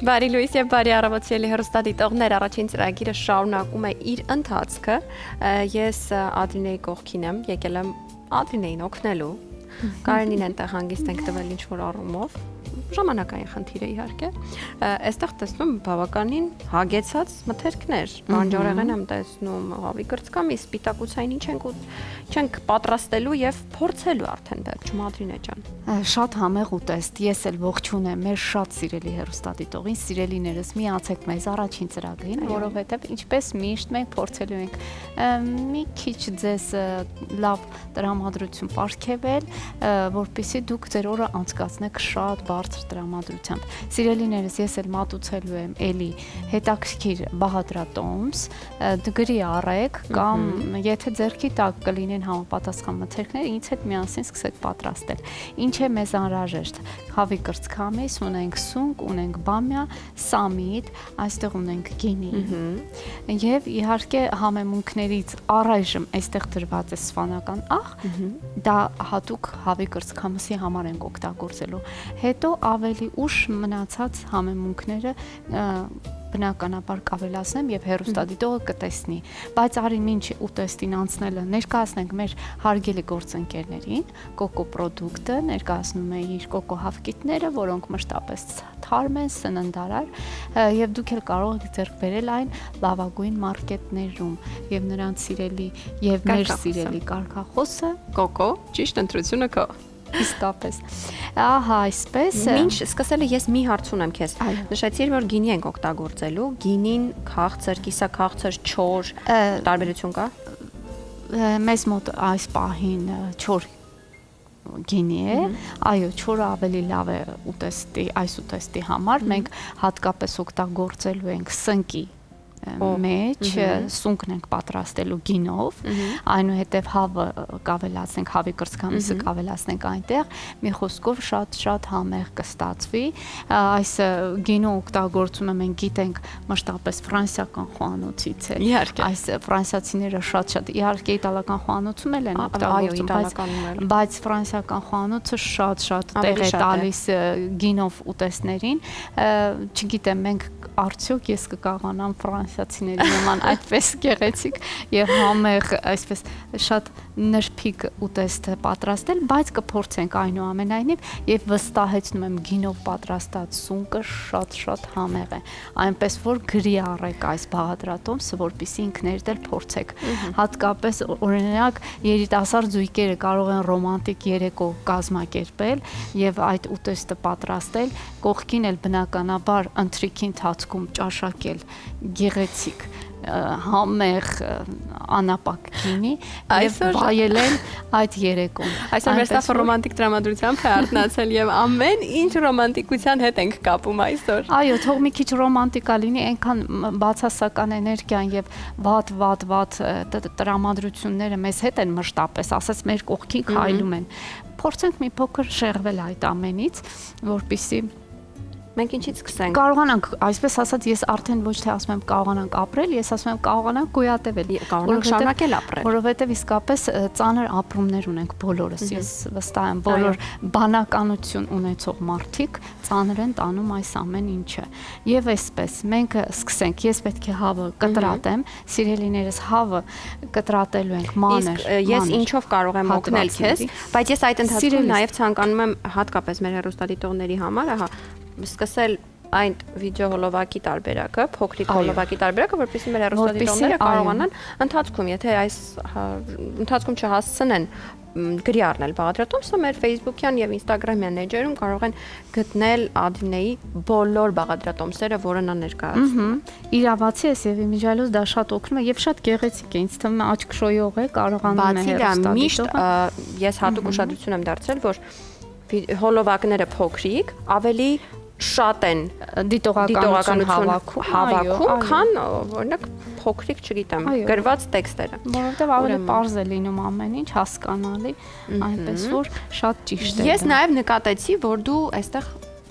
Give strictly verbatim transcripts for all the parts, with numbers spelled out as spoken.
Բարի լույս եւ բարի առավոտ սիրելի հեռուստադիտողներ, առաջին ծրագիրը շարունակում է իր ընթացքը։ Ես Ադրինեի կողքին եմ, եկել եմ Ադրինեին օգնելու։ Կարենին այնտեղ հանգիստ ենք տվել ինչ-որ առումով, ժամանակային խնդիր է իհարկե։ Այստեղ տեսնում բավականին հագեցած մթերքներ, բանջարեղեն եմ տեսնում, հավի կրծքամի, սպիտակուցային ինչ ենք չենք պատրաստելու եւ փորձելու արդեն վերջում Ադրինե ջան։ Շատ համեղ ուտեստ, ես էլ ողջուն եմ մեր շատ սիրելի հեռուստադիտողին, սիրելիներս միացեք մեզ առաջին ծրագրին, որովհետեւ ինչպես միշտ մենք փորձելու ենք մի քիչ ձեզ լավ տրամադրություն ապարգևել, որպեսզի դուք ձեր օրը անցկացնեք շատ բարձր տրամադրությամբ։ Սիրելիներս, ես էլ մատուցելու եմ էլի հետաքրքիր բաղադրատոմս, գրի առեք կամ եթե ձեռքի տակ կլինեն համապատասխան մթերքները, ինձ հետ միասին սկսեք պատրաստել։ Ինչ է մեզ անհրաժեշտ։ Հավի կրծքամիս, ունենք սունկ, ունենք բամյա, սամիտ, այստեղ ունենք գինի։ Եվ իհարկե համեմունքներից առայժմ այստեղ դրված է սվանական աղ, դա հատուկ հավի կրծքամսի համար ենք օգտագործելու։ Հետո ավելի ուշ մնացած համեմունքները բնականաբար կավելացնեմ եւ հեռուստադիտողը կտեսնի, բայց արի մինչ ուտեստին անցնելը ներկայացնենք մեր հարգելի գործընկերներին, Կոկո պրոդուկտը ներկայացնում է իր կոկո հավկիթները, որոնք մշտապես թարմ են, սննդարար եւ դուք էլ կարող եք ձեռք բերել այն լավագույն մարքետներում եւ նրանց սիրելի եւ մեր սիրելի կարգախոսը Կոկո, ճիշտ ընտրությունը քո։ Իսկապես։ Ահա, այսպես։ Մինչ սկսելը ես մի հարց ունեմ քեզ։ Նշեցիր, որ գինի ենք օգտագործելու, գինին քաղցր, կիսաքաղցր, չոր, տարբերություն կա։ Մեզ մոտ այս պահին չոր գինի է, այո, չորը ավելի լավ է ուտեստի, այս ուտեստի համար, մենք հատկապես օգտագործելու ենք սնկի մեջ, սունկն ենք պատրաստելու գինով, այնուհետև հավը կավելացնենք, հավի կրծքամիսը կավելացնենք այնտեղ, մի խոսքով շատ-շատ համեղ կստացվի, այս գինը օգտագործումը մենք գիտենք մշտապես ֆրանսիական խոհանոցից է, այս ֆրանսիացիները շատ-շատ, իհարկե իտալական խոհանոցում էլ են օգտագործում, բայց ֆրանսիական խոհանոցը շատ-շատ տեղ է տալիս գինով ուտեստներին, չգիտեմ, մենք արդյոք ես կկարողանամ ֆրանսիացիների նման այդպես գեղեցիկ եւ համեղ, այսպես շատ նրբիկ ուտեստ պատրաստել, բայց կփորձենք այնուամենայնիվ եւ վստահեցնում եմ գինով պատրաստած սունկը շատ-շատ համեղ է, այնպես որ գրի առեք այս բաղադրատոմսը, որպեսզի ինքներդ էլ փորձեք։ Հատկապես օրինակ երիտասարդ զույգերը կարող են ռոմանտիկ երեկո կազմակերպել եւ այդ ուտեստը պատրաստել, կողքին էլ բնականաբար ընթրիքի ընթացքում ճաշակել գեղեցիկ համեղ անապակ գինի եւ վայելել այդ երեկոն։ Այսօր մեր ստաֆը ռոմանտիկ տրամադրությամբ է արտնացել եւ ամեն ինչ ռոմանտիկության հետ ենք կապում այսօր։ Այո, թող մի քիչ ռոմանտիկա լինի, այնքան բացասական էներգիան եւ վատ վատ վատ տրամադրությունները մեզ հետ են մշտապես, ասած մեր կողքին քայլում են։ Փորձենք մի փոքր շեղվել այդ ամենից, որպեսզի մենք ինչից սկսենք։ Կարողանանք, այսպես ասած, ես արդեն ոչ թե ասում եմ կարողանանք ապրել, ես ասում եմ կարողանանք գոյատևել, կարողանանք շարունակել ապրել, որովհետև իսկապես ծանր ապրումներ ունենք բոլորս, ես վստահ եմ, բոլոր բանականություն ունեցող մարդիկ ծանր են տանում այս ամեն ինչը։ Եվ այսպես, մենք սկսենք, ես պետք է հավը կտրատեմ, սիրելիներս հավը կտրատելու ենք մանր։ Ես ինչով կարող եմ օգնել քեզ, բայց ես այդ ընթացքում նաև ցանկանում եմ հատկապես մեր հեռուստադիտողների համար, ահա սկսել այն վիդեո հոլովակի տարբերակը, փոքրիկ հոլովակի տարբերակը, որպեսզի մեր հեռուստադիտողները կարողանան ընթացքում, եթե այս ընթացքում չհասցնեն գրի առնել բաղադրատոմսը, մեր Facebook-յան եւ Instagram-յան էջերում կարող են գտնել Ադրինեի բոլոր բաղադրատոմսերը, որը նա ներկայացնում է։ Իրավացի է եւ իմիջիալոց դա շատ օգնում է եւ շատ գեղեցիկ է, ինձ թվում է աչք շոյող է, կարողանում է հեռուստադիտողը։ Միշտ ես հատուկ ուշադրություն եմ դարձրել, որ հոլովակները փոքրիկ, ավելի շատ են դիտողականություն հավաքում, քան օրինակ փոքրիկ, չգիտեմ, գրված տեքստերը։ Որովհետև ավելի պարզ է լինում ամեն ինչ, հասկանալի, այնպես որ շատ ճիշտ է։ Ես նաև նկատեցի, որ դու այստեղ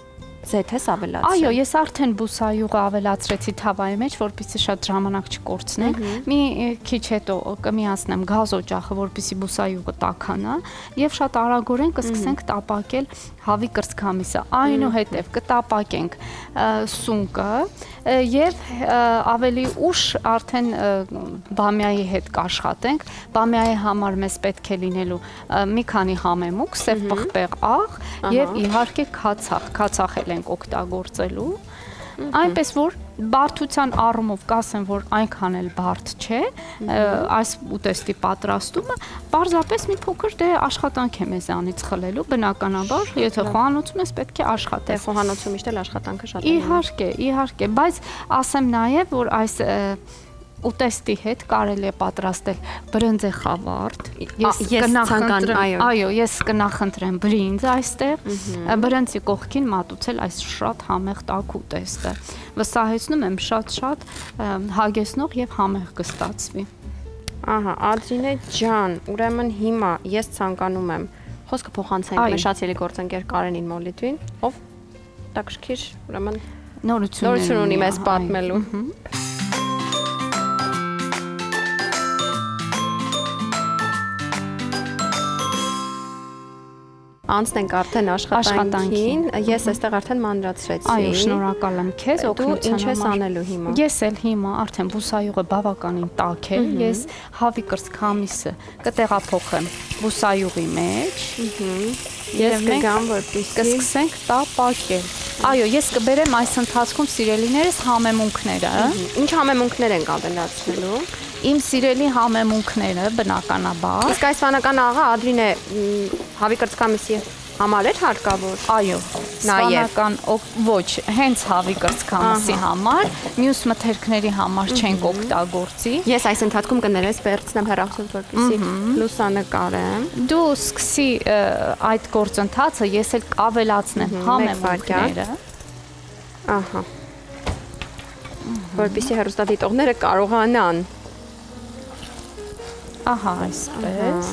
ձեթ ես ավելացրել։ Այո, ես արդեն բուսայուղը ավելացրեցի թավայի մեջ, որպեսզի շատ ժամանակ չկորցնենք։ Մի քիչ հետո կմիացնեմ գազ օջախը, որպեսզի բուսայուղը տաքանա, եւ շատ արագորեն կսկսենք տապակել հավի կրծքամիսը։ Այնուհետև կտապակենք սունկը եւ ավելի ուշ արդեն բամյայի հետ կաշխատենք։ Բամյայի համար մեզ պետք է լինելու մի քանի համեմուկ, սև պղպեղ աղ եւ իհարկե քացախ, քացախել ենք օգտագործելու։ Այնպես որ բարդության առումով կասեմ, որ այնքան էլ բարդ չէ, այս ուտեստի պատրաստումը, պարզապես մի փոքր դե աշխատանք է մեզանից խլելու, բնականաբար, եթե խոհանոցում ես պետք է աշխատես։ Դե խոհանոցում միշտ էլ աշխատանքը շատ է։ Իհարկե, իհարկե, բայց ասեմ նաև, որ այս ուտեստի հետ կարելի է պատրաստել բրինձե խավարդ։ Ես կնախընտրեմ, այո։ Այո, ես կնախընտրեմ բրինձ այստեղ, բրինձի կողքին մատուցել այս շատ համեղ տաք ուտեստը։ Վստահեցնում եմ շատ-շատ հագեցնող եւ համեղ կստացվի։ Ահա, Ադրինե ջան, ուրեմն հիմա ես ցանկանում եմ խոսքը փոխանցենք մեր շատ սիրելի գործընկեր Կարենին Մոլիտվին, ով տակշքիր, ուրեմն նորություն ունի մեզ պատմելու։ Անցնենք արդեն աշխատանքին, ես այստեղ արդեն մանրացրեցի։ Այո, շնորհակալ եմ քեզ օգնության համար։ Ինչ ես անելու հիմա։ Ես էլ հիմա արդեն բուսայուղը բավականին տաք է, ես հավի կրծքամիսը կտեղափոխեմ բուսայուղի մեջ։ Ես կգամ, որպեսզի կսկսենք տապակել։ Այո, ես կբերեմ այս ընթացքում սիրելիներս համեմունքները։ Ինչ համեմունքներ ենք ավելացնելու։ Իմ սիրելի համեմունքները բնականաբար։ Իսկ այս վանական աղը Ադրինե հավի կրծքամիսի համար էր հարկավոր։ Այո, սվանական ոչ, հենց հավի կրծքամիսի համար, մյուս մթերքների համար չենք օգտագործի։ Ես այս ընթացքում կներես վերցնեմ հեռախոսը, որպեսզի լուսանկարեմ։ Դու սկսի այդ գործընթացը, ես էլ կավելացնեմ համեմունքները։ Ահա։ Որպեսզի հեռուստադիտողները կարողանան։ Ահա, այսպես։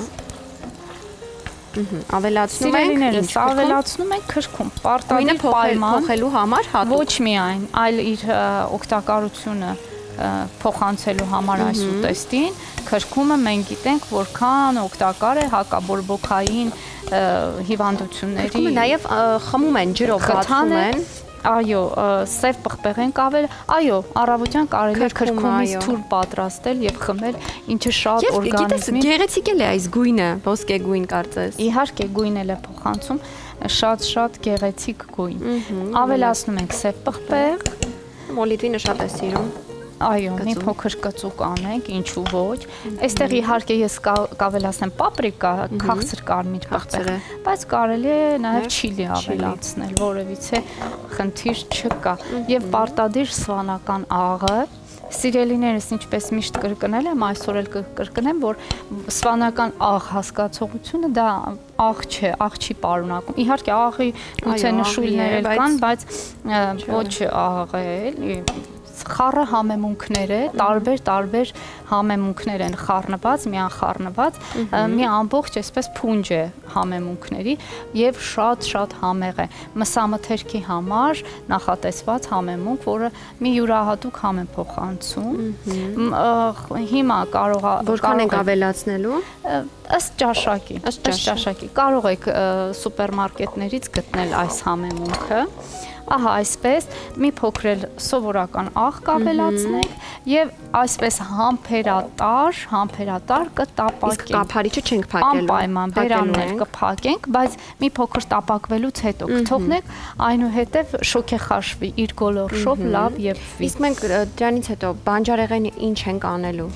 Ավելացնում ենք, ինչ ավելացնում ենք քրքում, պարտադիր պայման փոխելու համար հատուկ։ Ոչ միայն, այլ իր օգտակարությունը փոխանցելու համար այս ուտեստին, քրքումը մենք գիտենք որքան օգտակար է հակաբորբոքային հիվանդությունների։ Նաև խմում են, ջրով բացում են։ Այո, սև պղպեղ ենք ավել, այո, առավոտյան կարելի է քրքումից թուր պատրաստել եւ խմել, ինչը շատ օրգանիզմին։ Գիտես, գեղեցիկ է այս գույնը, ոսկե գույն կարծես։ Իհարկե, գույնել է փոխանցում շատ-շատ գեղեցիկ գույն։ Ավելացնում ենք սև պղպեղ։ Մոլիտվինը շատ է սիրում։ Այո, մի փոքր կծուկ անենք, ինչու ոչ։ Այստեղ իհարկե ես կավելացնեմ պապրիկա, քաղցր կարմիր պղպեղ, բայց կարելի է նաև չիլի ավելացնել, որևիցե խնդիր չկա։ Եվ պարտադիր սվանական աղը, սիրելիներս ինչպես միշտ կրկնել եմ, այսօր էլ կրկնեմ, որ սվանական աղ հասկացողությունը դա աղ չէ, աղ չի պարունակում։ Իհարկե աղի գուցե նշույլներ էլ կան, բայց ոչ աղ է, խառը համեմունքներ է, տարբեր-տարբեր համեմունքներ են խառնված, միախառնված, մի ամբողջ այսպես փունջ է համեմունքների եւ շատ-շատ համեղ է։ Մսամթերքի համար նախատեսված համեմունք, որը մի յուրահատուկ համ է փոխանցում։ Հիմա կարող է որքան ենք ավելացնելու ըստ ճաշակի, ըստ ճաշակի։ Կարող եք սուպերմարկետներից գտնել այս համեմունքը։ Ահա այսպես մի փոքր էլ սովորական աղ կավելացնենք եւ այսպես համբերատար, համբերատար կտապակենք։ Իսկ կափարիչը չենք փակելու։ Անպայման բերաններ կփակենք, բայց մի փոքր տապակվելուց հետո կթողնենք, այնուհետև շոքե խաշվի իր գոլորշով լավ եփվի։ Իսկ մենք դրանից հետո բանջարեղենի ինչ ենք անելու։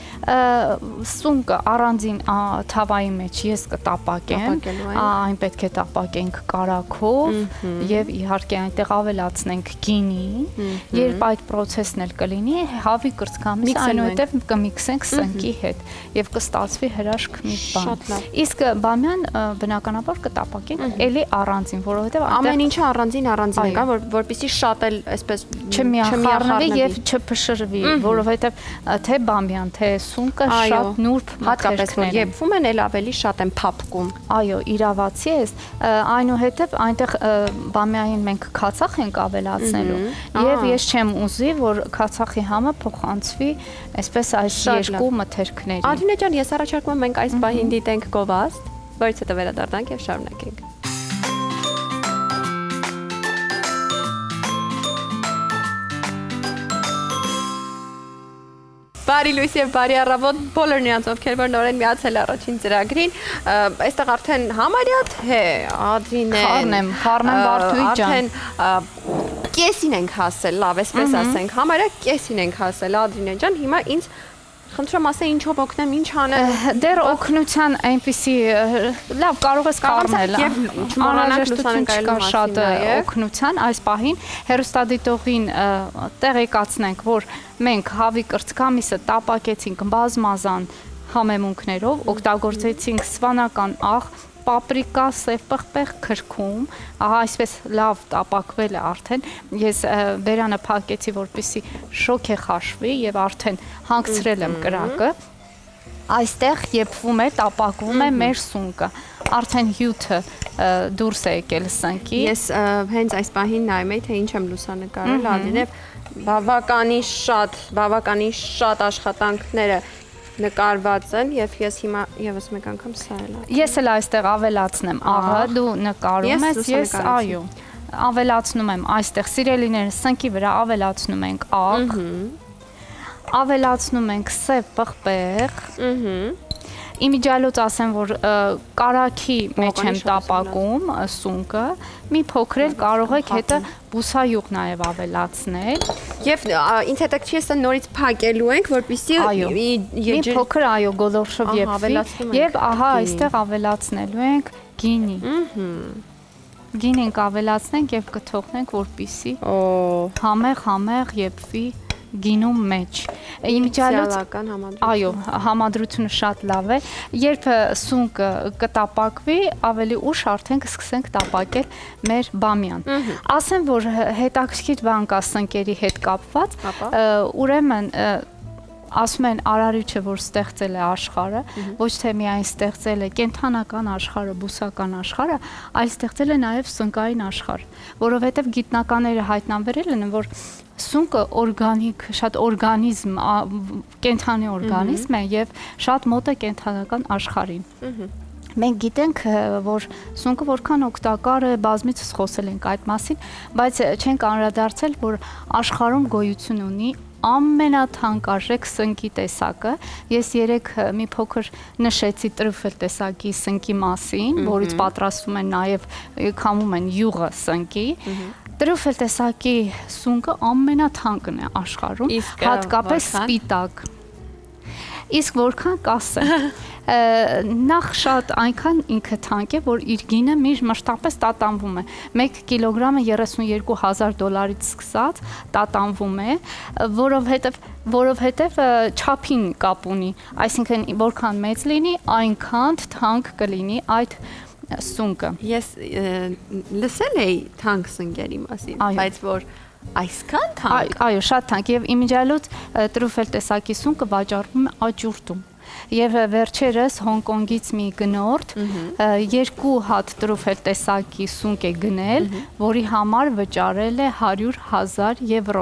Սունկը առանձին թավայի մեջ ես կտապակեմ, այն պետք է տապակենք կարագով եւ իհարկե այնտեղ ավելացնենք գինի, երբ այդ process-ն էլ կլինի, հավի կրծքամիսը այնուհետև կմիքսենք սնկի հետ եւ կստացվի հրաշք մի բան։ Իսկ բամյան բնականաբար կտապակենք էլի առանձին, որովհետեւ ամեն ինչը առանձին առանձին է, կա, որ որպեսզի շատ էլ այսպես չմիախառնվի եւ չփշրվի, որովհետեւ թե բամյան, թե սունկը շատ նուրբ հատկապես որ եփվում են, էլ ավելի շատ են փափկում։ Այո, իրավացի է, այնուհետև այնտեղ բամյային մենք քացախ ենք ենք ավելացնելու։ Եվ ես չեմ ուզի, որ Քացախի համը փոխանցվի այսպես այս երկու մթերքների։ Ադինե ջան, ես առաջարկում եմ մենք այս պահին դիտենք գովաստ, որից հետո վերադառնանք եւ շարունակենք։ Բարի լույս եւ բարի առավոտ բոլոր նրանց, ովքեր որ նորեն միացել առաջին ծրագրին, այստեղ արդեն համարյա թե Ադրինեն, Խառնեմ, Խառնեմ Վարդուի ջան, արդեն կեսին ենք հասել, լավ, այսպես ասենք, համարյա կեսին ենք հասել Ադրինեն ջան, հիմա ինձ խնդրում ասե ինչով օգնեմ, ինչ անեմ։ Դեռ օգնության այնպիսի լավ կարող ես խառնել, եւ չմոռանանք լուսանկարելու շատ օգնության այս պահին հերոստատիտողին տեղեկացնենք, որ մենք հավի կրծքամիսը տապակեցինք բազմազան համեմունքներով, օգտագործեցինք սվանական աղ, պապրիկա, սև պղպեղ, քրքում, ահա այսպես լավ տապակվել է արդեն, ես բերանը փակեցի, որպեսզի շոք է խաշվի եւ արդեն հանգցրել եմ կրակը, այստեղ եփվում է, տապակվում է մեր սունկը, արդեն հյութը դուրս է եկել սնկի։ Ես հենց այս պահին նայում եի, թե ինչ եմ լուսանկարել, Ադրինե, բավականին շատ, բավականին շատ աշխատանքները նկարված են եւ ես հիմա եւս մեկ անգամ սա էլ եմ։ Ես էլ այստեղ ավելացնեմ աղը, դու նկարում ես, ես այո, ավելացնում եմ այստեղ սիրելիները սնկի վրա ավելացնում ենք աղ, ավելացնում ենք սև պղպեղ, իմիջիալոց ասեմ, որ կարագի մեջ եմ տապակում սունկը, մի փոքր էլ կարող եք հետը բուսայուղ նաև ավելացնել։ Եվ ինձ հետաքրքիր է սա նորից փակելու ենք, որպեսզի մի փոքր այո գոլորշով եփվի եւ ահա այստեղ ավելացնելու ենք գինի։ Գին ենք ավելացնենք եւ կթողնենք, որպեսզի համեղ-համեղ եփվի գինու մեջ։ Իմիջիալոց այո, համադրությունը շատ լավ է։ Երբ սունկը կտապակվի, ավելի ուշ արդեն կսկսենք տապակել մեր բամյան։ Ասեմ, որ հետաքրքիր բան կա սնկերի հետ կապված, ուրեմն ասում են արարիչը, որ ստեղծել է աշխարհը, ոչ թե միայն ստեղծել է կենթանական աշխարհը, բուսական աշխարհը, այլ ստեղծել է նաև սնկային աշխարհ, որովհետև գիտնականները հայտնաբերել են, որ սունկը օրգանիկ, շատ օրգանիզմ, կենթանի օրգանիզմ է եւ շատ մոտ է կենթանական աշխարհին։ Մենք գիտենք, որ սունկը որքան օգտակար է, բազմիցս խոսել ենք այդ մասին, բայց չենք անդրադարձել, որ աշխարհում գոյություն ունի ամենաթանկարժեք սնկի տեսակը։ Ես երեք մի փոքր նշեցի տրյուֆել տեսակի սնկի մասին, որից պատրաստում են նաև քամում են յուղը սնկի։ Տրյուֆել տեսակի սունկը ամենաթանկն է աշխարհում, հատկապես սպիտակ։ Իսկ որքան կասեմ, նախ շատ այնքան ինքը թանկ է, որ իր գինը մշտապես տատանվում է։ մեկ կիլոգրամը երեսունյոթ հազար դոլարից սկսած տատանվում է, որովհետև որովհետև չափին կապ ունի, այսինքն որքան մեծ լինի, այնքան թանկ կլինի այդ սունկը։ Ես լսել էի թանկ սնկերի մասին, բայց որ այսքան թանկ։ Այո, շատ թանկ եւ իմիջիալոց տրյուֆել տեսակի սունկը վաճառվում է աճուրդում։ Եվ վերջերս Հոնկոնգից մի գնորդ երկու հատ տրյուֆել տեսակի սունկ է գնել, որի համար վճարել է հարյուր հազար եվրո։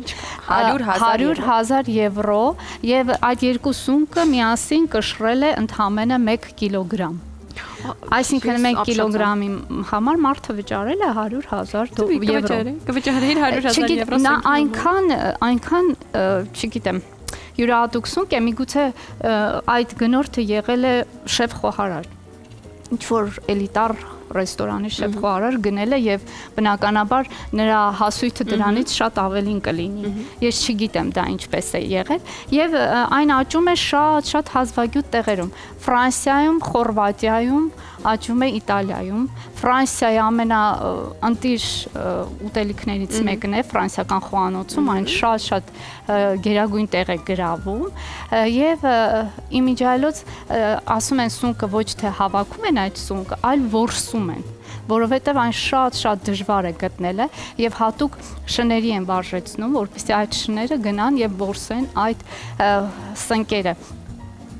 հարյուր հազար եվրո եւ այդ երկու սունկը միասին կշռել է ընդամենը մեկ կիլոգրամ։ Այսինքն մեկ կիլոգրամի համար մարդը վճարել է հարյուր հազար եվրո։ Կվճարեիր հարյուր հազար եվրո։ Նա այնքան, այնքան, չգիտեմ, յուրահատուկ սունկ է, միգուցե այդ գնորդը եղել է շեֆ խոհարար, ինչ-որ էլիտար ռեստորանի շեֆ խոհարար գնել է եւ բնականաբար նրա հասույթը դրանից շատ ավելին կլինի։ Ես չգիտեմ դա ինչպես է եղել եւ այն աճում է շատ-շատ հազվագյուտ տեղերում։ Ֆրանսիայում, Խորվաթիայում, աճում է Իտալիայում։ Ֆրանսիայի ամենաընտիր ուտելիքներից մեկն է ֆրանսիական խոհանոցում, այն շատ-շատ գերագույն տեղ է գրավում եւ իմիջիալոց ասում են սունկը ոչ թե հավաքում են այդ սունկը, այլ որսում են, որովհետև այն շատ-շատ դժվար է գտնելը եւ հատուկ շների են վարժեցնում, որպեսզի այդ շները գնան եւ որսեն այդ սնկերը։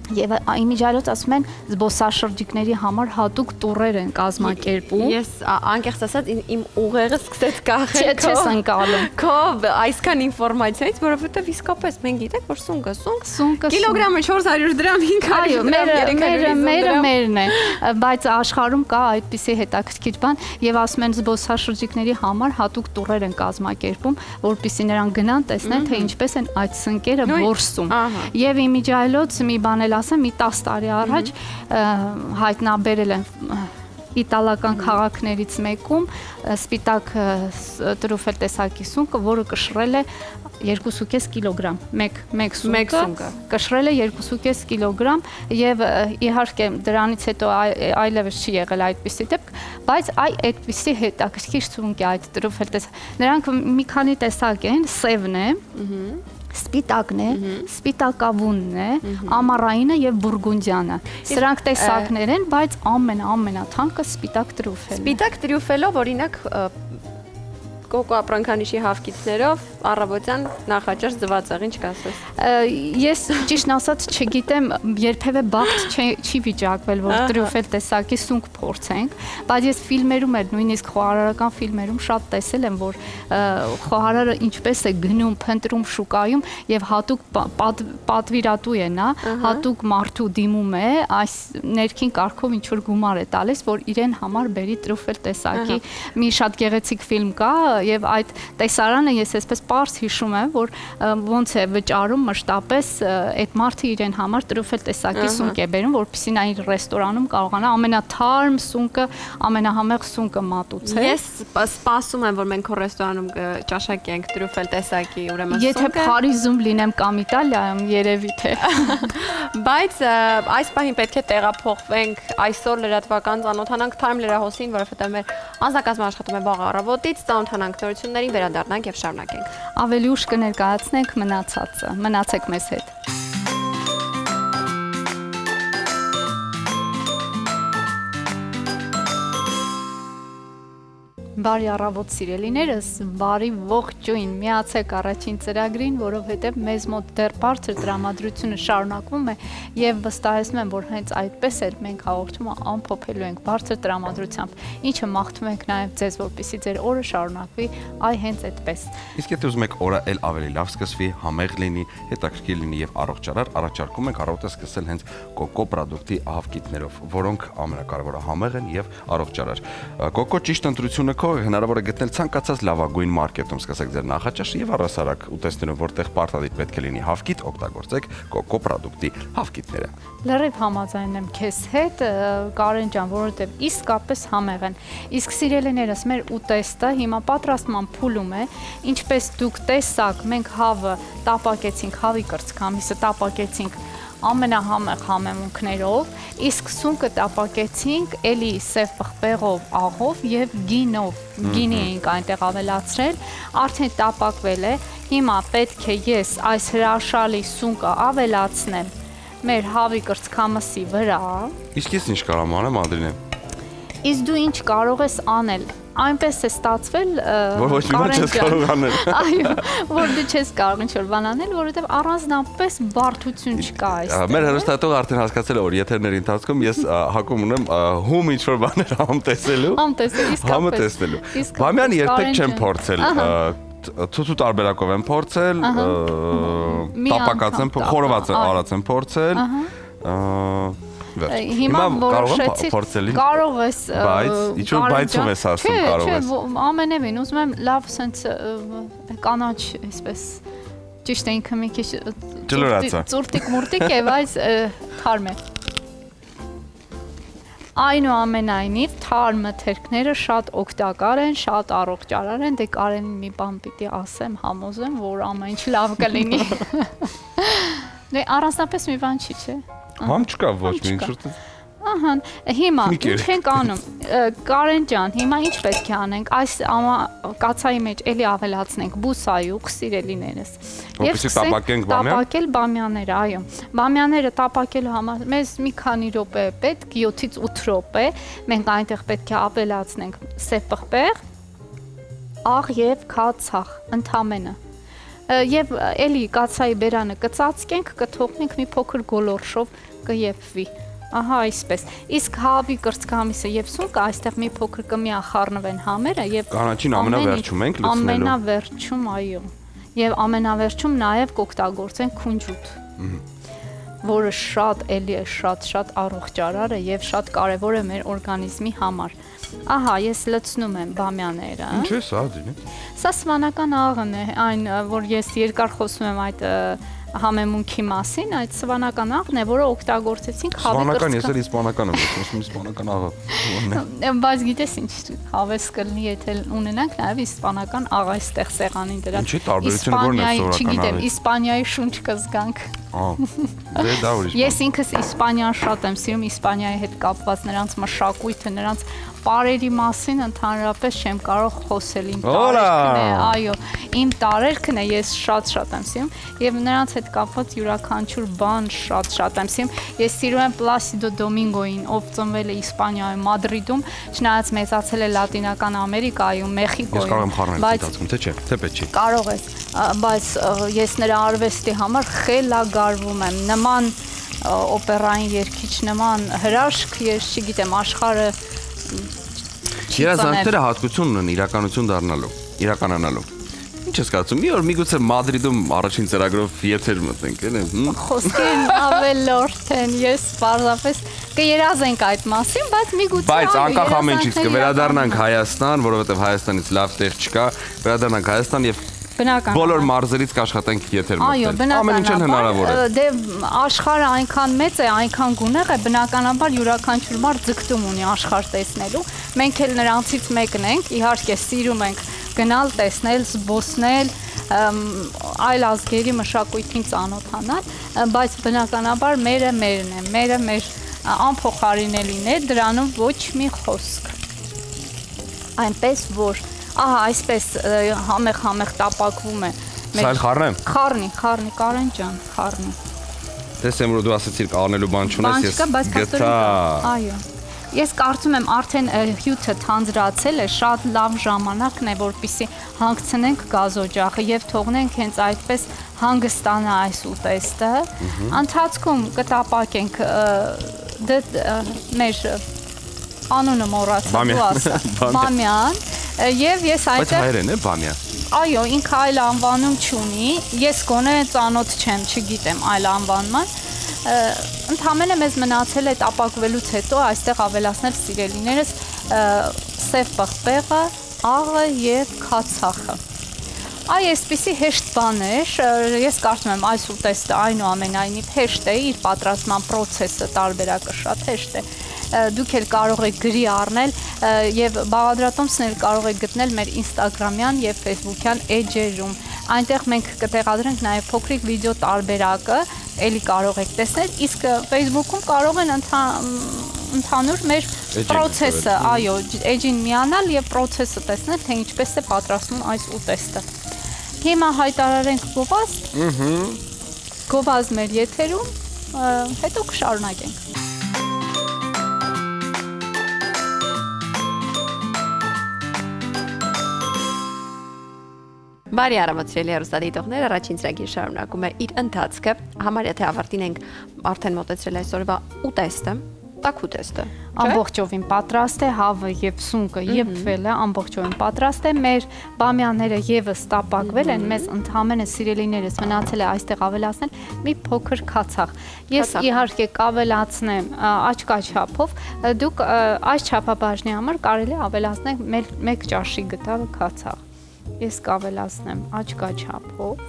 Եվ իմիջիայլոց ասում են զբոսաշրջիկների համար հատուկ տուրեր են կազմակերպում։ Ես անկեղծ ասած իմ ուղեղը սկսեց կախել։ Չես ընկալում։ Քո այսքան ինֆորմացիայից, որովհետև իսկապես մենք գիտենք, որ սունկը, սունկը կիլոգրամը չորս հարյուր դրամ, հինգ հարյուր դրամ, երեք հարյուր դրամ։ Մերը մերն է, բայց աշխարհում կա այդպիսի հետաքրքիր բան եւ ասում են զբոսաշրջիկների համար հատուկ տուրեր են կազմակերպում, որպեսզի նրանք գնան տեսնեն, թե ինչպես են այդ սնկերը որսում։ Եվ իմիջիայլոց մի բան էլ ասեմ, մի տասը տարի առաջ հայտնաբերել են իտալական քաղաքներից մեկում սպիտակ տրուֆել տեսակի սունկը, որը կշռել է երկու կես կիլոգրամ, մեկ մեկ սունկը կշռել է երկու կես կիլոգրամ եւ իհարկե դրանից հետո այլևս չի եղել այդպիսի դեպք, բայց այ այդպիսի հետաքրքիր սունկ է այդ տրուֆել տեսակ։ Նրանք մի քանի տեսակ են, սևն է, սպիտակն է, սպիտակավունն է, ամառայինը եւ բուրգունդյանը։ Սրանք տեսակներ են, բայց ամենա-ամենաթանկը սպիտակ տրուֆելն է։ Սպիտակ տրուֆելով օրինակ կոկո ապրանքանիշի հավկիցներով առավոտյան նախաճաշ ձվածեղին չկասես։ Ես ճիշտ ասած չգիտեմ, երբևէ բախտ չի վիճակվել, որ տրյուֆել տեսակի սունկ փորձենք, բայց ես ֆիլմերում էլ, նույնիսկ խոհարարական ֆիլմերում շատ տեսել եմ, որ խոհարարը ինչպես է գնում, փնտրում շուկայում եւ հատուկ պատվիրատու է նա, հատուկ մարդու դիմում է, այս ներքին կարգով ինչ որ գումար է տալիս, որ իրեն համար բերի տրյուֆել տեսակի։ Մի շատ գեղեցիկ ֆիլմ կա եւ այդ տեսարանը ես այսպես պարզ հիշում եմ, որ ոնց է վճարում մշտապես այդ մարդը իրեն համար տրյուֆել տեսակի սունկ է բերում, որպեսզի նա իր ռեստորանում կարողանա ամենաթարմ սունկը, ամենահամեղ սունկը մատուցել։ Ես սպասում եմ, որ մենք քո ռեստորանում ճաշակենք տրյուֆել տեսակի, ուրեմն սունկը։ Եթե Փարիզում լինեմ կամ Իտալիայում, երևի թե։ Բայց այս պահին պետք է տեղափոխվենք այսօր լրատվական ծանոթանանք Time լրահոսին, որովհետեւ մեր անձնակազմը աշխատում է վաղ առավոտից, ծանոթանանք նորություններին, վերադառնանք եւ շարունակենք։ Ավելի ուշ կներկայացնենք մնացածը։ Մնացեք մեզ հետ։ Բարի առավոտ սիրելիներս, բարի ողջույն, միացեք առաջին ծրագրին, որովհետև մեզ մոտ դեռ բարձր տրամադրությունը շարունակվում է եւ վստահեցնում եմ, որ հենց այդպես էլ մենք հաղորդումը ամփոփելու ենք բարձր տրամադրությամբ, ինչը մաղթում ենք նաեւ ձեզ, որպեսզի ձեր օրը շարունակվի այ հենց այդպես։ Իսկ եթե ուզում եք օրը էլ ավելի լավ սկսվի, համեղ լինի, հետաքրքիր լինի եւ առողջարար, առաջարկում ենք առավոտը սկսել հենց կոկո պրոդուկտի ահավկիթներով, որոնք ամենակարևորը համեղ են եւ առողջարար։ Կոկո ճիշտ ընտրությունը հնարավոր է գտնել ցանկացած լավագույն մարկետում, սկսեք ձեր նախաճաշը եւ առասարակ ուտեստներում, որտեղ պարտադիր պետք է լինի հավկիթ, օգտագործեք կոկո պրոդուկտի հավկիթները։ Լրիվ համաձայն եմ քեզ հետ, Կարեն ջան, որովհետեւ իսկապես համեղ են։ Իսկ սիրելիներս, մեր ուտեստը հիմա պատրաստման փուլում է, ինչպես դուք տեսաք, մենք հավը տապակեցինք, հավի կրծքամիսը տապակեցինք ամենահամեղ համեմունքներով, իսկ սունկը տապակեցինք էլի սև պղպեղով, աղով եւ գինով, գինի էինք այնտեղ ավելացրել, արդեն տապակվել է, հիմա պետք է ես այս հրաշալի սունկը ավելացնեմ մեր հավի կրծքամսի վրա։ Իսկ ես ինչ կարող եմ անեմ, Անդրինե։ Իսկ դու ինչ կարող ես անել։ Այնպես է ստացվել, որ ոչ մի բան չես կարող անել։ Այո, որ դու չես կարող ինչ-որ բան անել, որովհետև առանձնապես բարդություն չկա այստեղ։ Մեր հեռուստատողը արդեն հասկացել է, որ եթերների ընթացքում ես հակում ունեմ հում ինչ-որ բաներ համ տեսելու։ Համ տեսել, իսկապես։ Համը տեսնելու։ Բամյան երբեք չեմ փորձել։ Ցուցու տարբերակով եմ փորձել, տապակած եմ, խորոված արած եմ փորձել։ Հիմա որոշեցի կարող ես բայց ինչ-որ բայցով ես ասում կարող ես։ Չէ, ամենևին ուզում եմ լավ սենց կանաչ այսպես ճիշտ է ինքը մի քիչ ծուրտիկ մուրտիկ է, բայց թարմ է։ Այնուամենայնիվ թարմ մթերքները շատ օգտակար են, շատ առողջարար են, դե Կարենին մի բան պիտի ասեմ, համոզեմ, որ ամեն ինչ լավ կլինի։ Դե առանձնապես մի բան չի, չէ։ Համ չկա ոչ մի ինչ-որ։ Ահա, հիմա ինչ ենք անում։ Կարեն ջան, հիմա ինչ պետք է անենք։ Այս կացայի մեջ էլի ավելացնենք բուսայուղ, սիրելիներս։ Որպեսզի տապակենք բամյան։ Տապակել բամյաները, այո։ Բամյաները տապակելու համար մեզ մի քանի րոպե պետք, յոթից ութ րոպե։ Մենք այնտեղ պետք է ավելացնենք սև պղպեղ, աղ եւ քացախ, ընդամենը։ Եվ էլի կացայի բերանը կծածկենք, կթողնենք մի փոքր գոլորշով կեփվի։ Ահա այսպես։ Իսկ հավի կրծքամիսը եւ սունկը այստեղ մի փոքր կմիախառնվեն համերը եւ կանաչին ամենավերջում ենք լցնելու։ Ամենավերջում, այո։ Եվ ամենավերջում նաեւ կօգտագործեն քունջուտ։ Որը շատ էլի է շատ-շատ առողջարար է եւ շատ կարեւոր է մեր օրգանիզմի համար։ Ահա, ես լցնում եմ բամյաները։ Ինչ է սա դինի։ Սա սվանական աղն է, այն որ ես երկար խոսում եմ այդ համեմունքի մասին, այդ սվանական աղն է, որը օգտագործեցինք հավի կրծքը։ Սվանական, ես էլ իսպանական եմ խոսում, իսպանական աղը։ Բայց գիտես ինչ, հավես կլինի, եթե ունենանք նաև իսպանական աղ այստեղ սեղանին դրած։ Ինչի՞ տարբերությունը որն է սովորական աղի։ Չգիտեմ, Իսպանիայի շունչ կզգանք։ Դե դա ուրիշ։ Ես ինքս Իսպանիան շատ եմ սիրում, Իսպանիայի հետ կապված նրանց մշակույթը, նրանց պարերի մասին ընդհանրապես չեմ կարող խոսել, իմ տարերքն է, այո, իմ տարերքն է, ես շատ-շատ եմ սիրում եւ նրանց հետ կապված յուրաքանչյուր բան շատ-շատ եմ սիրում։ Ես սիրում եմ Պլասիդո Դոմինգոին, ով ծնվել է Իսպանիայում, Մադրիդում, չնայած մեծացել է Լատինական Ամերիկայում, Մեխիկոյում։ Ես կարող եմ խառնել դիտացում, թե չէ, թե պետք չի։ Կարող ես, բայց ես նրա արվեստի համար խելագարվում եմ, նման օպերային երգիչ, նման հրաշք, ես չգիտեմ, աշխարհը երազանքները հատկություն ունեն իրականություն դառնալու, իրականանալու։ Ինչ ես կարծում, մի օր միգուցե Մադրիդում առաջին ծրագրով եթեր մտնենք, էլի։ Խոսքերն ավելորդ են, ես պարզապես կերազենք այդ մասին, բայց միգուցե Բայց անկախ ամեն ինչից կվերադառնանք Հայաստան, որովհետև Հայաստանից լավ տեղ չկա, վերադառնանք Հայաստան եւ բոլոր մարզերից կաշխատենք եթեր մտնել։ Ամեն ինչ հնարավոր է։ Դե աշխարհը այնքան մեծ է, այնքան գունեղ է, բնականաբար յուրաքանչյուր մարդ ձգտում ունի աշխարհ տեսնելու։ Մենք էլ նրանցից մեկն ենք, իհարկե սիրում ենք գնալ, տեսնել, զբոսնել, այլ ազգերի մշակույթին ծանոթանալ, բայց բնականաբար մերը մերն է, մերը մեր անփոխարինելին է, դրանում ոչ մի խոսք։ Այնպես որ ահա այսպես համեղ-համեղ տապակվում է։ Սա էլ խառնեմ։ Խառնի, խառնի, Կարեն ջան, խառնի։ Տեսեմ որ դու ասացիր կառնելու բան չունես, ես գտա։ Այո։ Ես կարծում եմ արդեն հյութը թանձրացել է, շատ լավ ժամանակն է, որպեսզի հանգցնենք գազօջախը եւ թողնենք հենց այդպես հանգստանա այս ուտեստը։ Ընթացքում կտապակենք մեր անունը մոռացա, դու ասա, բամյան։ Եվ ես այդտեղ Բայց հայերեն է բամյա։ Այո, ինքը այլ անվանում չունի, ես գոնե ծանոթ չեմ, չգիտեմ այլ անվանման։ Ընդհանրապես մեզ մնացել է տապակվելուց հետո այստեղ ավելացնել սիրելիներս սև պղպեղը, աղը եւ քացախը։ Այ այսպիսի հեշտ բան է, ես կարծում եմ այս ուտեստը այնուամենայնիվ հեշտ է, իր պատրաստման process-ը տարբերակը շատ հեշտ է։ Դուք էլ կարող եք գրի առնել եւ բաղադրատոմսն էլ կարող եք գտնել մեր Instagram-յան եւ Facebook-յան էջերում։ Այնտեղ մենք կտեղադրենք նաեւ փոքրիկ վիդեո տարբերակը, ելի կարող եք տեսնել, իսկ Facebook-ում կարող են ընդհանուր մեր process-ը, այո, էջին միանալ եւ process-ը տեսնել, թե ինչպես է պատրաստվում այս ուտեստը։ Հիմա հայտարարենք գովազդ։ Ահա։ Գովազդ մեր եթերում, հետո կշարունակենք։ Բարի առավոտյալի հեռուստադիտողներ, առաջին ծրագիր շարունակում է իր ընթացքը, համարյա թե ավարտին ենք արդեն մոտեցրել այսօրվա ուտեստը, տաք ուտեստը։ Ամբողջովին պատրաստ է, հավը եւ սունկը եփվել է, ամբողջովին պատրաստ է, մեր բամյանները եւս տապակվել են, մեզ ընդհանրապես սիրելիներս մնացել է այստեղ ավելացնել մի փոքր քացախ։ Ես իհարկե կավելացնեմ աչքա չափով, դուք այս չափաբաժնի համար կարելի է ավելացնել մեկ ճաշի գդալ քացախ։ Ես կավելացնեմ աչքա չափով։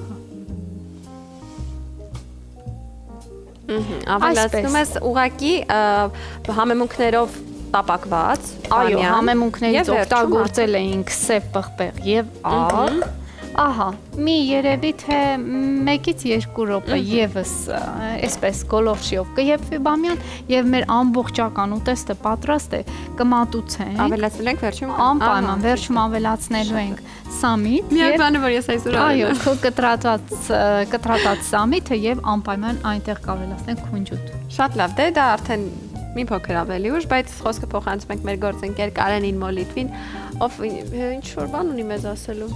Ավելացնում ես ուղակի համեմունքներով տապակված։ Այո, համեմունքներից օգտագործել էինք սև պղպեղ եւ աղ։ Ահա, մի երևի թե մեկից երկու րոպե եւս այսպես գոլորշիով կեփվի բամյան եւ մեր ամբողջական ուտեստը պատրաստ է, կմատուցենք։ Ավելացնել ենք վերջում։ Անպայման, վերջում ավելացնելու ենք սամիտ։ Միակ բանը, որ ես այսօր այո, քո կտրատած կտրատած սամիթը եւ անպայման այնտեղ կավելացնենք քունջուտ։ Շատ լավ, դե դա արդեն մի փոքր ավելի ուշ, բայց խոսքը փոխանցում ենք մեր գործընկեր Կարենին Մոլիտվին, ով ինչ որ բան ունի մեզ ասելու։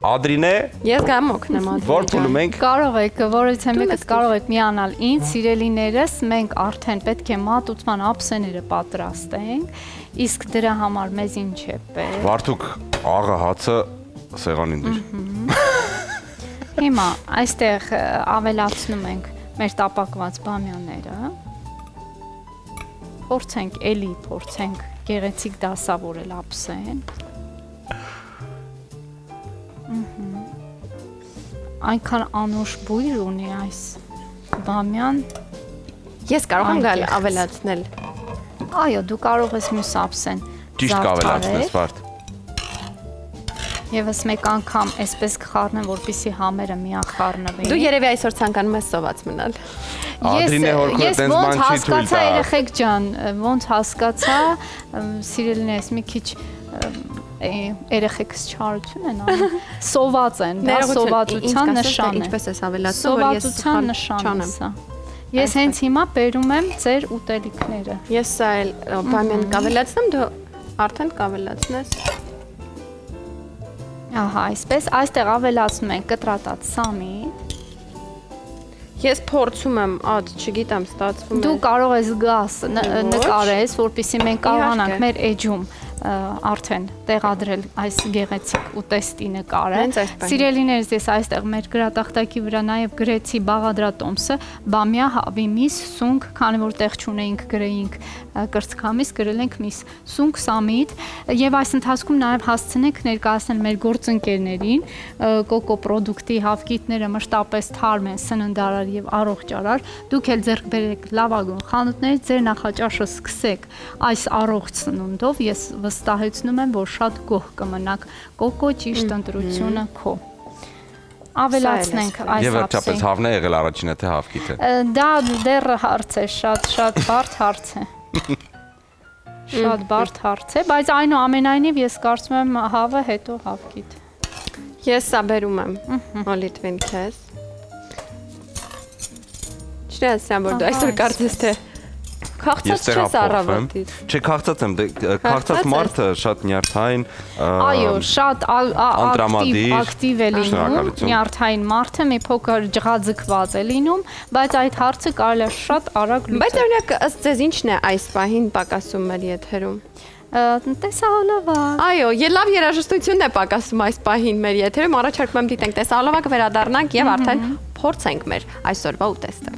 Ադրինե։ Ես գամ օգնեմ Ադրինե։ Որ փուլում ենք։ Կարող եք, որից եմ եկած կարող եք միանալ ինձ, սիրելիներս, մենք արդեն պետք է մատուցման ափսեները պատրաստենք, իսկ դրա համար մեզ ինչ է պետք։ Վարդուկ աղա հացը սեղանին դիր։ Հիմա այստեղ ավելացնում ենք մեր տապակված բամյաները։ Փորձենք, էլի փորձենք գեղեցիկ դասավորել ափսեն։ Այնքան անուշ բույր ունի այս բամյան։ Ես կարող եմ գալ ավելացնել։ Այո, դու կարող ես մյուս ափսեն Ճիշտ կավելացնես, Վարդ։ Եվս մեկ անգամ այսպես կխառնեմ, որպեսզի համերը միախառնվեն։ Դու երևի այսօր ցանկանում ես սոված մնալ։ Ես ոնց հասկացա, երեխեք ջան, ոնց հասկացա, սիրելիներս մի քիչ երեխեքս չարություն են անում, սոված են, դա սովածության նշան է։ Ինչպես ես ավելացնում, որ ես սովածության նշան է սա։ Ես հենց հիմա բերում եմ ձեր ուտելիքները։ Ես սա էլ բամյան կավելացնեմ, դու արդեն կավելացնես։ Ահա, այսպես, այստեղ ավելացնում ենք կտրատած սամին։ Ես փորձում եմ, ատ, չգիտեմ, ստացվում է։ Դու կարող ես գաս նկարես, որպեսզի մենք կարողանանք մեր էջում արդեն տեղադրել այս գեղեցիկ ուտեստի նկարը։ Սիրելիներս, ես այստեղ մեր գրատախտակի վրա նաև գրեցի բաղադրատոմսը, բամյա, հավի միս, սունկ, քանի որ տեղ չունեինք գրեինք կրծքամիս, գրել ենք միս, սունկ, սամիտ, եւ այս ընթացքում նաև հասցնենք ներկայացնել մեր գործընկերներին կոկո պրոդուկտի հավկիթները մշտապես թարմ են, սննդարար եւ առողջարար։ Դուք էլ ձեռք բերեք լավագույն խանութներից, ձեր նախաճաշը սկսեք այս առողջ սնունդով։ Ես վստահեցնում եմ, որ շատ գոհ կմնաք, կոկո ճիշտ ընտրությունը քո։ Ավելացնենք այս ափսին։ Եվ վերջապես հավն է եղել առաջինը թե հավկիթը։ Դա դեռ հարց է, շատ շատ բարդ հարց է։ Շատ բարդ հարց է, բայց այնուամենայնիվ ես կարծում եմ հավը հետո հավկիթ։ Ես սա բերում եմ Օլիտվին քեզ։ Չնայած որ դու այսօր կարծես թե Քաղցած չես առավոտից։ Չէ, քաղցած եմ, քաղցած մարդը շատ նյարդային, այո, շատ ակտիվ է լինում, նյարդային մարդը մի փոքր ջղաձգված է լինում, բայց այդ հարցը կարելի է շատ արագ լուծել։ Բայց օրինակ ըստ ձեզ ինչն է այս պահին պակասում մեր եթերում։ Տեսահոլովակ։ Այո, լավ երաժշտություն է պակասում այս պահին մեր եթերում, առաջարկում եմ դիտենք տեսահոլովակը, վերադառնանք եւ արդեն փորձենք մեր այսօրվա ուտեստը։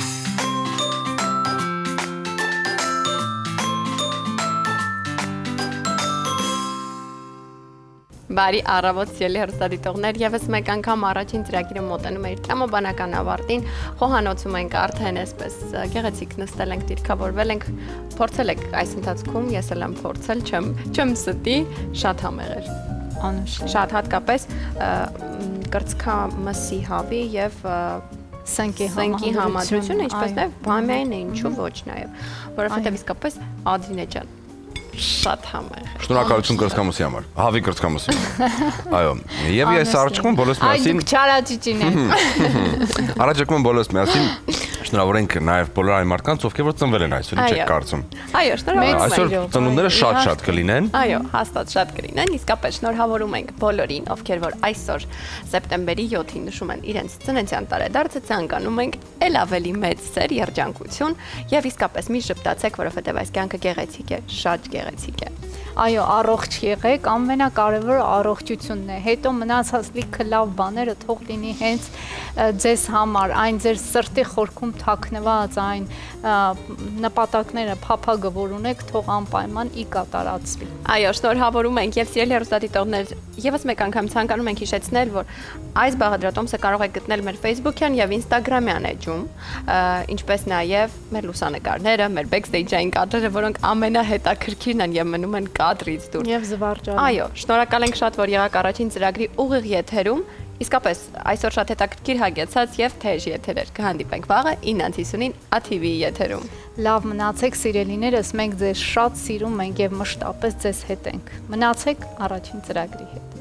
Բարի առավոտ սիրելի հեռուստադիտողներ, եւս մեկ անգամ առաջին ծրագիրը մոտենում է իր տրամաբանական ավարտին, խոհանոցում ենք արդեն այսպես գեղեցիկ նստել ենք, դիրքավորվել ենք, փորձել եք այս ընթացքում, ես էլ եմ փորձել, չեմ չեմ ստի, շատ համեղ էր։ Անուշ։ Շատ հատկապես կրծքամսի հավի եւ սնկի համադրությունը, ինչպես նաեւ բամյային է, ինչու ոչ նաեւ, որովհետեւ իսկապես Ադրինե ջան շատ համեղ է։ Շնորհակալություն կրծքամսի համար։ Հավի կրծքամսի։ Այո, եւ ես առաջարկում բոլորս միասին։ Այ դուք չարաճճին եք։ Առաջարկում բոլորս միասին շնորհավորենք նաեւ բոլոր այն մարդկանց, ովքեր որ ծնվել են այսօր, ինչ եք կարծում։ Այո, շնորհավորում այսօր ծնունդները շատ-շատ կլինեն։ Այո, հաստատ շատ կլինեն, իսկապես շնորհավորում ենք բոլորին, ովքեր որ այսօր սեպտեմբերի յոթին նշում են իրենց ծննդյան տարեդարձը, ցանկանում ենք ել ավելի մեծ սեր, երջանկություն եւ իսկապես մի շփտացեք, որովհետեւ այս կյանքը գեղեցիկ է, շատ գեղեցիկ է։ Այո, առողջ եղեք, ամենակարևորը առողջությունն է։ Հետո մնացած լիքը լավ բաները թող լինի հենց ձեզ համար, այն ձեր սրտի խորքում թաքնված այն նպատակները, փափագը, որ ունեք, թող անպայման ի կատարածվի։ Այո, շնորհավորում ենք եւ սիրելի հեռուստադիտողներ, եւս մեկ անգամ ցանկանում ենք հիշեցնել, որ այս բաղադրատոմսը կարող եք գտնել մեր Facebook-յան եւ Instagram-յան էջում, ինչպես նաեւ մեր լուսանկարները, մեր backstage-ային կադրերը, որոնք ամենահետաքրքիրն են եւ մնում են կադրից դուր։ Եվ զվարճալի։ Այո, շնորհակալ ենք շատ, որ եղաք առաջին ծրագրի ուղիղ եթերում։ Իսկապես այսօր շատ հետաքրքիր հագեցած եւ թեժ եթերեր կհանդիպենք վաղը ինը հիսունին A T V-ի եթերում։ Լավ մնացեք սիրելիներս, մենք ձեզ շատ սիրում ենք եւ մշտապես ձեզ հետ ենք։ Մնացեք առաջին ծրագրի հետ։